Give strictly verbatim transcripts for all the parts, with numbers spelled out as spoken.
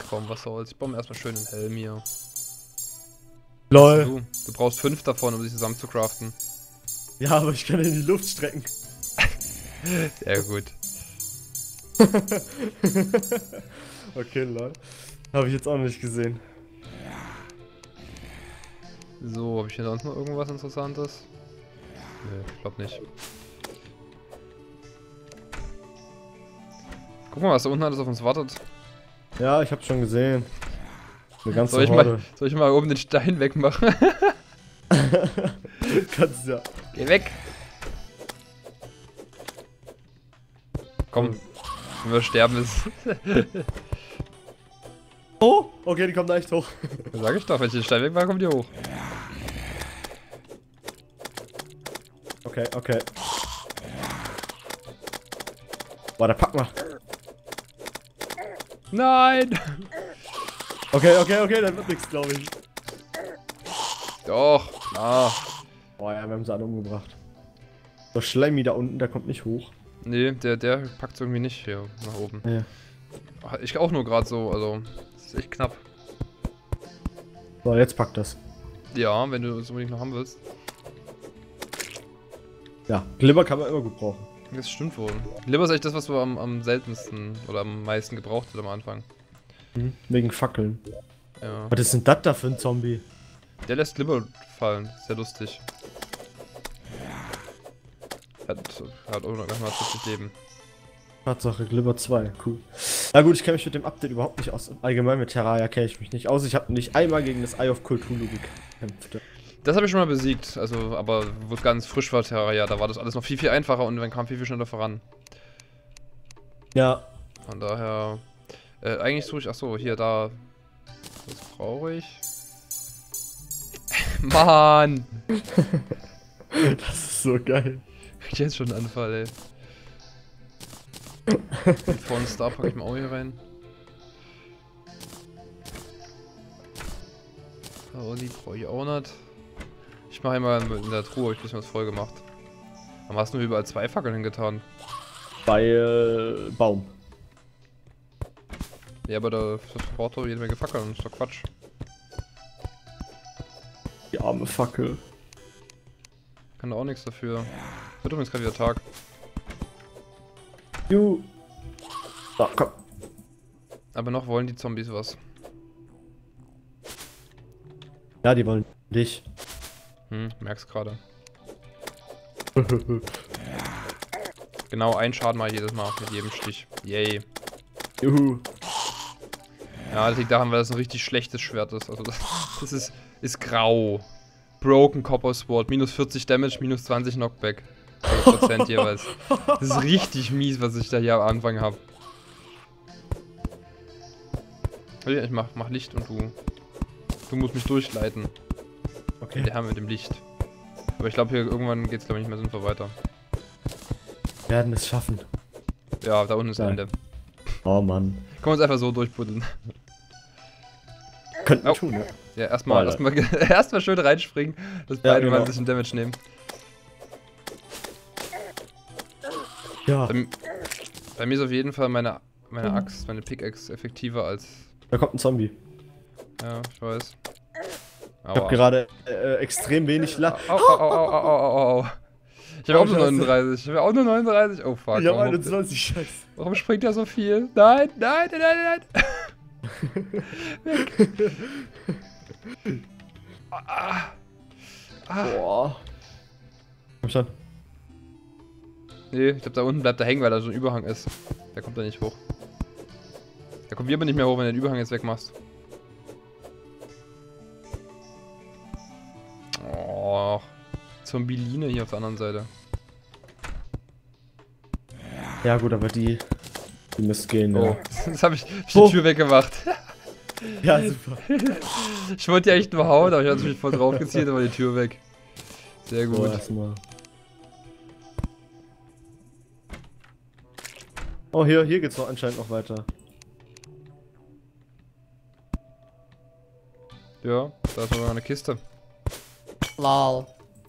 bekommen, was soll's. Ich baue mir erstmal schön den Helm hier. Lol. Du, du brauchst fünf davon, um sie zusammen zu craften. Ja, aber ich kann in die Luft strecken. Sehr gut. Okay, lol. Habe ich jetzt auch nicht gesehen. So, habe ich hier sonst noch irgendwas Interessantes? Nee, ich glaube nicht. Guck mal, was da unten alles auf uns wartet. Ja, ich hab's schon gesehen. Eine ganze Soll ich, Horde. mal, soll ich mal oben den Stein wegmachen? Kannst ja. Geh weg! Komm, wenn wir sterben ist. Oh, okay, die kommen da echt hoch. Sag ich doch, wenn ich den Stein wegmache, kommt die hoch. Okay, okay. Boah, da pack mal. Nein! Okay, okay, okay, dann wird nichts, glaube ich. Doch, ah. Boah, ja, wir haben sie alle umgebracht. So, Schleimi da unten, der kommt nicht hoch. Nee, der, der packt irgendwie nicht hier nach oben. Ja. Ich auch nur gerade so, also. Das ist echt knapp. So, jetzt packt das. Ja, wenn du es unbedingt noch haben willst. Ja, Glibber kann man immer gut brauchen. Das stimmt wohl. Glibber ist echt das, was du am, am seltensten oder am meisten gebraucht hast am Anfang. Mhm. Wegen Fackeln. Ja. Was ist denn das da für ein Zombie? Der lässt Glibber fallen. Sehr lustig. Hat, hat auch noch mal vierzig Leben. Tatsache, Glibber zwei, cool. Na gut, ich kenne mich mit dem Update überhaupt nicht aus. Allgemein mit Terraria kenne ich mich nicht aus. Ich habe nicht einmal gegen das Eye of Cthulhu gekämpft. Das habe ich schon mal besiegt, also, aber wo es ganz frisch war, Terraria, da war das alles noch viel, viel einfacher und man kam viel, viel schneller voran. Ja. Von daher, äh, eigentlich suche ich, achso, hier, da, was brauche ich? Mann! Das ist so geil. Ich jetzt schon einen Anfall, ey. Den vorne Star packe ich mal auch hier rein. Oli brauche ich auch nicht. Ich mache einmal in der Truhe, hab ich ein bisschen was voll gemacht. Warum hast du nur überall zwei Fackeln hingetan? Bei äh, Baum. Ja, aber da braucht doch jede Menge Fackeln, das ist doch Quatsch. Die arme Fackel. Kann da auch nichts dafür. Wird übrigens gerade wieder Tag. Juhu. So, komm. Aber noch wollen die Zombies was. Ja, die wollen dich. Hm, merk's gerade. Genau, ein Schaden mal jedes Mal mit jedem Stich. Yay. Juhu. Ja, das liegt daran, weil das ein richtig schlechtes Schwert ist. Also das, das ist, ist grau. Broken Copper Sword, minus vierzig Damage, minus zwanzig Knockback. Also Prozent jeweils. Das ist richtig mies, was ich da hier am Anfang habe. Ich mach, mach Licht und du. Du musst mich durchleiten. Okay. Der Herr mit dem Licht. Aber ich glaube, hier irgendwann geht's glaube ich nicht mehr sinnvoll weiter. Wir werden es schaffen. Ja, da unten ist Geil. Ende. Oh Mann. Können wir uns einfach so durchbuddeln. Könnten wir Oh. tun, ne? Ja, erstmal Alter. erstmal erstmal schön reinspringen, dass Ja, beide mal genau. ein bisschen Damage nehmen. Ja. Bei, bei mir ist auf jeden Fall meine, meine Axt, meine Pickaxe effektiver als. Da kommt ein Zombie. Ja, ich weiß. Ich hab gerade äh, extrem wenig La. Au, au, au, au, au, au, au. Ich hab Oh, auch nur Scheiße. neununddreißig. Ich hab auch nur neununddreißig. Oh fuck. Ich hab warum, einundzwanzig, scheiße. warum springt er so viel? Nein, nein, nein, nein, nein. Weg. Ah. Ah. Boah. Komm schon. Nee, ich glaube da unten bleibt er hängen, weil da so ein Überhang ist. Der kommt da nicht hoch. Da kommen wir aber nicht mehr hoch, wenn du den Überhang jetzt wegmachst. Oh. Zombieline hier auf der anderen Seite. Ja gut, aber die... Die müsst gehen, Oh, ja. jetzt habe ich, hab ich Oh. die Tür weggemacht. Ja, super. Ich wollte ja echt nur hauen, aber ich hatte mich voll drauf gezielt, aber die Tür weg. Sehr So, gut. erstmal. Oh, hier, hier geht's noch anscheinend noch weiter. Ja, da ist noch eine Kiste. Lol.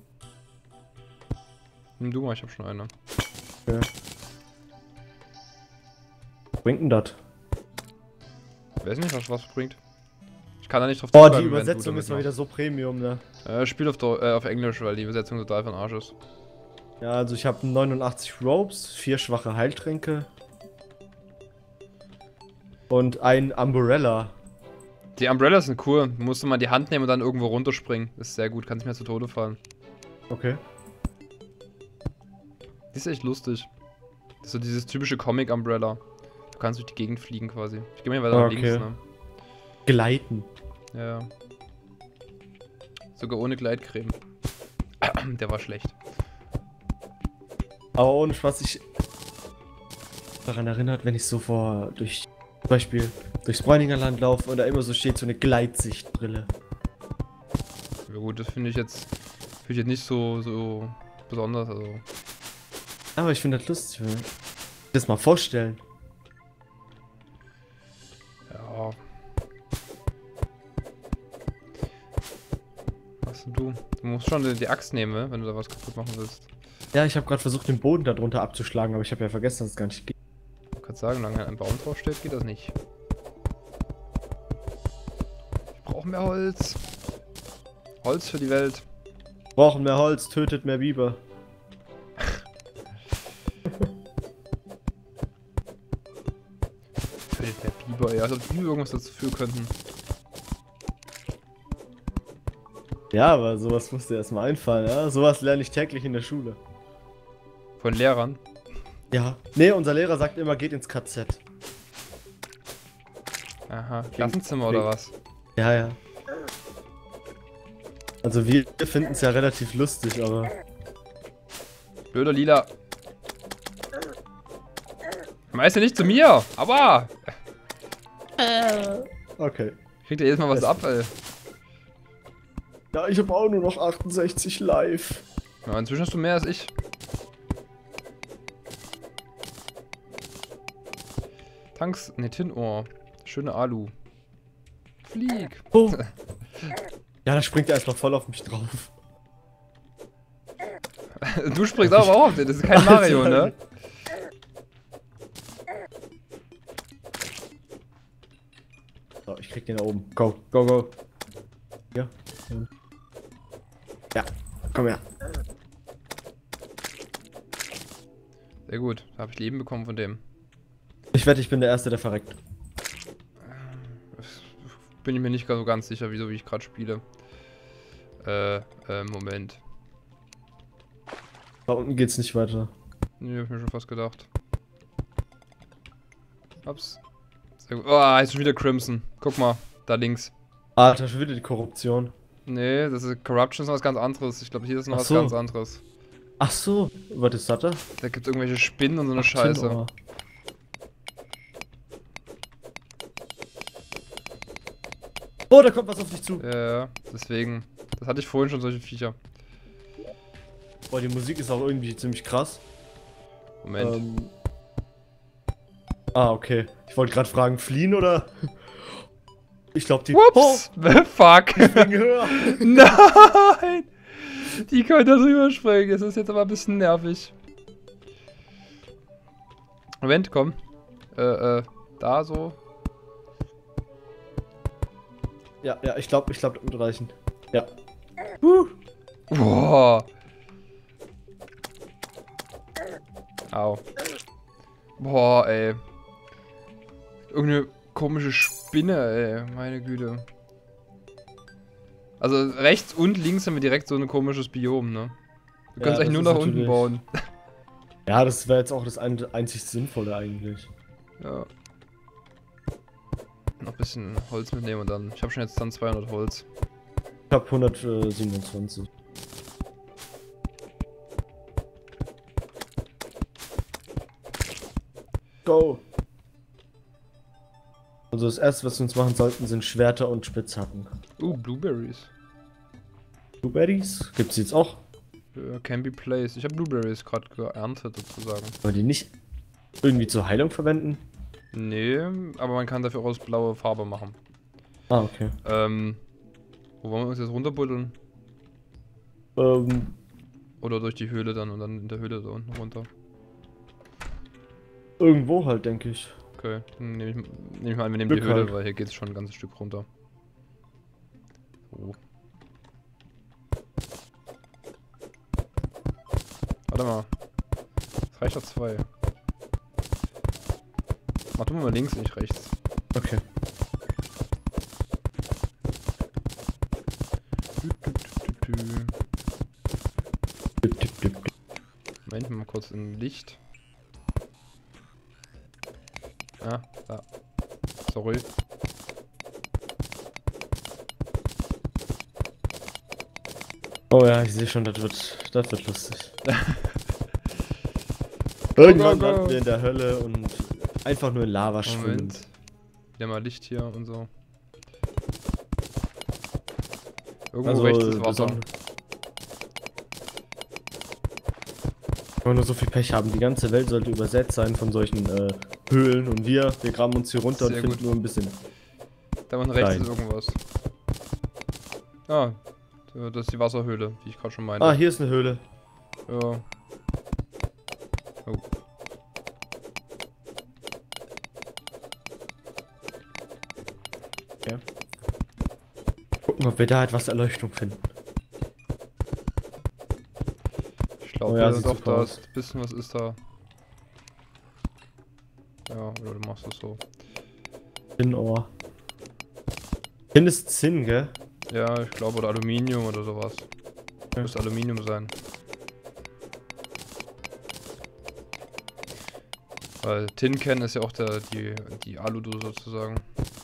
Nimm du mal, ich hab schon eine. Okay. Bringt denn das? Ich weiß nicht, was was bringt. Ich kann da nicht drauf Oh, zugreifen, die wenn du Übersetzung damit ist mal wieder machst. so Premium, ne? Äh, Spiel auf, Deu äh, auf Englisch, weil die Übersetzung total von Arsch ist. Ja, also ich habe neunundachtzig Ropes, vier schwache Heiltränke und ein Umbrella. Die Umbrellas sind cool. Du musst mal die Hand nehmen und dann irgendwo runterspringen. Das ist sehr gut, kannst nicht mehr zu Tode fallen. Okay. Die ist echt lustig. Das ist so dieses typische Comic-Umbrella. Du kannst durch die Gegend fliegen quasi. Ich gehe mal weiter nach Okay. links, ne? Gleiten. Ja. Sogar ohne Gleitcreme. Der war schlecht. Aber ohne Spaß, ich daran erinnert, wenn ich so vor, durch, zum Beispiel durchs Bräuninger Land laufe und da immer so steht, so eine Gleitsichtbrille. Ja gut, das finde ich jetzt, finde ich jetzt nicht so, so besonders, also. Aber ich finde das lustig, wenn ich das mal vorstellen. Ja. Was denn du? Du musst schon die, die Axt nehmen, ne, wenn du da was kaputt machen willst. Ja, ich habe gerade versucht, den Boden darunter abzuschlagen, aber ich habe ja vergessen, dass es gar nicht geht. Du kannst sagen, solange ein Baum drauf steht, geht das nicht. Ich brauche mehr Holz. Holz für die Welt. Brauchen mehr Holz, tötet mehr Biber. Tötet mehr Biber, ja, als ob die Biber irgendwas dazu führen könnten. Ja, aber sowas musste erstmal einfallen, ja? Sowas lerne ich täglich in der Schule. Von Lehrern. Ja. Nee, unser Lehrer sagt immer, geht ins K Z. Aha, Klassenzimmer oder was? Ja, ja. Also wir finden es ja relativ lustig, aber... Blöder Lila. Meißt ja nicht zu mir, aber Okay. kriegt er jedes Mal was ab, ey. Ja, ich habe auch nur noch achtundsechzig live. Ja, inzwischen hast du mehr als ich. Tanks, ne, Tinohr. Schöne Alu. Flieg. Oh. Ja, da springt er erstmal voll auf mich drauf. Du springst aber auch auf den, das ist kein Mario, ne? So, ich krieg den da oben. Go, go, go. Ja. Ja, komm her. Sehr gut, da habe ich Leben bekommen von dem. Ich wette, ich bin der Erste, der verreckt. Bin ich mir nicht so ganz sicher, wieso wie ich gerade spiele. Äh, äh, Moment. Da unten geht's nicht weiter. Nee, hab ich mir schon fast gedacht. Ups. Sehr gut. Oh, jetzt schon wieder Crimson. Guck mal, da links. Ah, da ist schon wieder die Korruption. Nee, das ist Corruption ist noch was ganz anderes. Ich glaube, hier ist noch Ach was so. ganz anderes. Ach so, was ist das da? Da gibt es irgendwelche Spinnen und so eine Ach, Scheiße. Tinohr. Oh, da kommt was auf dich zu. Ja, ja, deswegen. Das hatte ich vorhin schon, solche Viecher. Boah, die Musik ist auch irgendwie ziemlich krass. Moment. Ähm. Ah, okay. Ich wollte gerade fragen, fliehen oder? Ich glaube, die... Whoops! Fuck! Oh, springen höher. Nein! Die können da drüber springen. Das ist jetzt aber ein bisschen nervig. Moment, komm. Äh, äh, da so. Ja, ja, ich glaube, ich glaube, das wird reichen. Ja. Uh. Boah. Au. Boah, ey. Irgendeine komische Spinne, ey. Meine Güte. Also rechts und links haben wir direkt so ein komisches Biom, ne? Wir können es Ja, eigentlich nur das nach ist unten natürlich- bauen. Ja, das wäre jetzt auch das ein, einzig Sinnvolle eigentlich. Ja. Noch ein bisschen Holz mitnehmen und dann. Ich habe schon jetzt dann zweihundert Holz. Ich habe hundertsiebenundzwanzig. Go! Also das erste, was wir uns machen sollten, sind Schwerter und Spitzhacken. Uh, Blueberries. Blueberries? Gibt's die jetzt auch? Ja, can be placed. Ich habe Blueberries gerade geerntet, sozusagen. Wollen die nicht irgendwie zur Heilung verwenden? Nee, aber man kann dafür auch aus blaue Farbe machen. Ah, okay. Ähm, wo wollen wir uns jetzt runterbuddeln? Ähm, Oder durch die Höhle dann und dann in der Höhle da unten runter. irgendwo halt, denke ich. Okay, dann nehme ich, nehm ich mal an, wir nehmen die Glück Höhle, halt. weil hier geht es schon ein ganzes Stück runter. So. Warte mal. Es reicht doch zwei. Mach du mal links, nicht rechts. Okay. Du, du, du, du, du. Dip, dip, dip, dip. Moment, mal kurz im Licht. Ah, da. Sorry. Oh ja, ich sehe schon, das wird, das wird lustig. Irgendwann go, go. landen wir in der Hölle und einfach nur in Lava schwimmen. Moment. Wieder mal Licht hier und so. Irgendwo Also, rechts ist Wasser. Sonne. Wenn wir nur so viel Pech haben, die ganze Welt sollte übersetzt sein von solchen äh, Höhlen und wir, wir graben uns hier runter Sehr und finden gut. nur ein bisschen. Da unten rechts Nein. ist irgendwas. Ah, das ist die Wasserhöhle, wie ich gerade schon meinte. Ah, hier ist eine Höhle. Ja. Oh. Ja. Gucken, ob wir da etwas Erleuchtung finden. Ich glaube, Oh ja, ja, sieht doch, super da aus. ist ein bisschen was ist da. Ja, oder du machst das so. Zinnohr. Zinn ist Zinn, gell? Ja, ich glaube, oder Aluminium oder sowas. Ja. Müsste Aluminium sein. Weil Tin Can ist ja auch der, die, die Aludose sozusagen.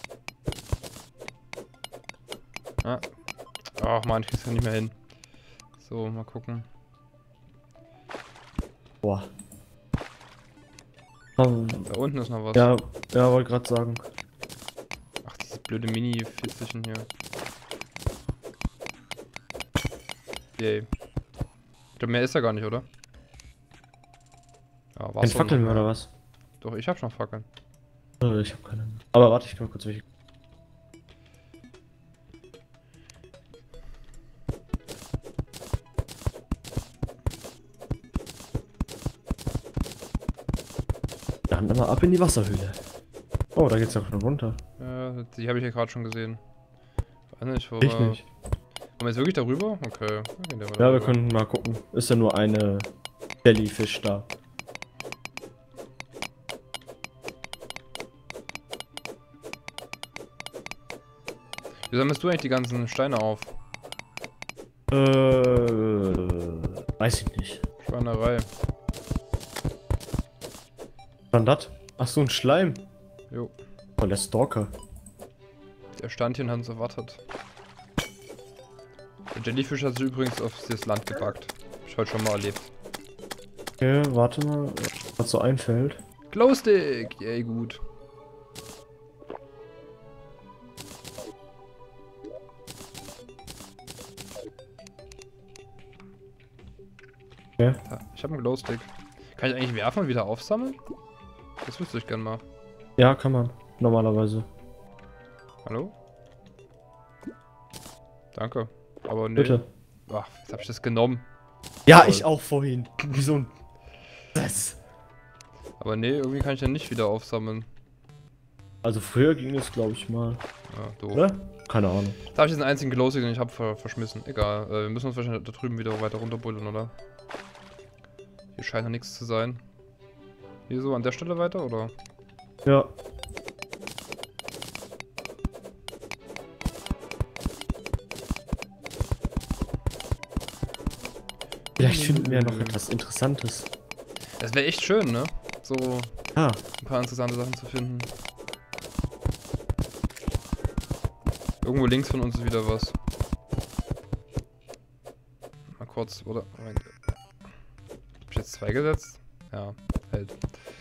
Ah. Ach man, ich krieg's ja nicht mehr hin. So, mal gucken. Boah. Ähm, Da unten ist noch was. ja, ja, wollte gerade sagen. Ach, diese blöde Mini-Fitzelchen hier. Yay. Ich glaube, mehr ist da gar nicht, oder? Ja, war's Ein doch Fackeln noch. oder was? Doch, ich hab schon Fackeln. Oh, ich hab keine. Aber warte, ich kann mal kurz welche. Dann immer ab in die Wasserhöhle. Oh, da geht's ja noch runter. Ja, die habe ich ja gerade schon gesehen. Weiß nicht, wo Ich wir... nicht. Wollen wir jetzt wirklich darüber? Okay. Dann gehen wir Ja, wir darüber. können mal gucken. Ist ja nur eine Jellyfish da. Wie sammelst du eigentlich die ganzen Steine auf? Äh, weiß ich nicht. Schweinerei. Was das? Ach so, ein Schleim. Jo. Oh, der Stalker. Der stand hier und hat uns erwartet. Der Jellyfish hat sich übrigens auf das Land gebackt. Hab ich heute schon mal erlebt. Okay, warte mal, was so einfällt. Glowstick! Yay, gut. Okay. Da, ich habe einen Glowstick. Kann ich eigentlich werfen und wieder aufsammeln? Das wüsste ich gern mal. Ja, kann man. Normalerweise. Hallo? Danke. Aber nee. Bitte. Ach, jetzt hab ich das genommen. Ja, Toll. ich auch vorhin. Wie so ein... Das. Aber nee, irgendwie kann ich den nicht wieder aufsammeln. Also früher ging es, glaube ich, mal. Ja, doof. Oder? Keine Ahnung. Da habe ich jetzt einen einzigen Glowstick, den ich habe ver verschmissen. Egal, äh, wir müssen uns wahrscheinlich da drüben wieder weiter runterbuddeln, oder? Hier scheint ja nichts zu sein. Hier so an der Stelle weiter, oder? Ja. Vielleicht finden wir ja noch etwas Interessantes. Das wäre echt schön, ne? So Ah, ein paar interessante Sachen zu finden. Irgendwo links von uns ist wieder was. Mal kurz, oder? Moment. Hab ich jetzt zwei gesetzt? Ja, hält.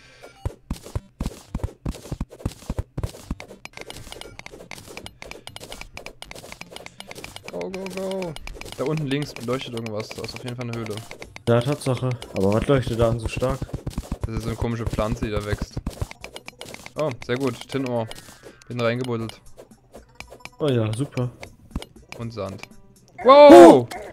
Go, go, go. Da unten links leuchtet irgendwas. Da ist auf jeden Fall eine Höhle. ja, Tatsache. Aber was leuchtet da an so stark? Das ist so eine komische Pflanze, die da wächst. Oh, sehr gut. Tinohr. Bin reingebuddelt. Oh ja, super. Und Sand. Wow!